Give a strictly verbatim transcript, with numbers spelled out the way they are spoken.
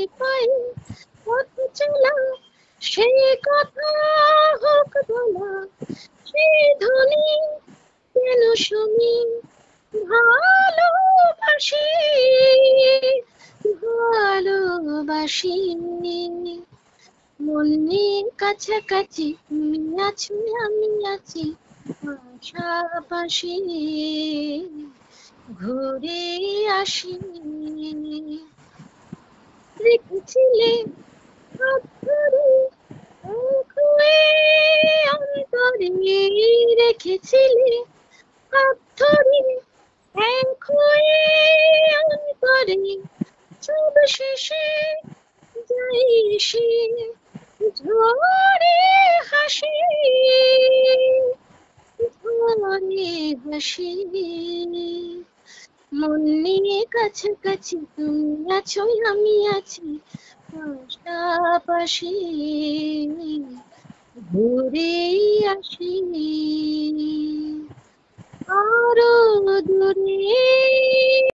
পায়ে পথ চলা, সে কথা হোক বলা, সে ধ্বনি কেন শুনি ভালোবাসি, ভালোবাসি। মনের কাছাকাছি তুমি আছো, আমি আছি পাশাপাশি, ঘুরে আসি। রেখেছিলে হাত ধরে খুয়ে অন্তরে, রেখেছিলে হাত ধরে খুয়ে অন্তরে, সব শেষে যাই এসে ঝরে হাসি, ঝরে হাসি। মন নিয়ে কাছাকাছি তুমি আছো, আমি আছি পাশাপাশি, ঘুরে আসি আরো দূরে।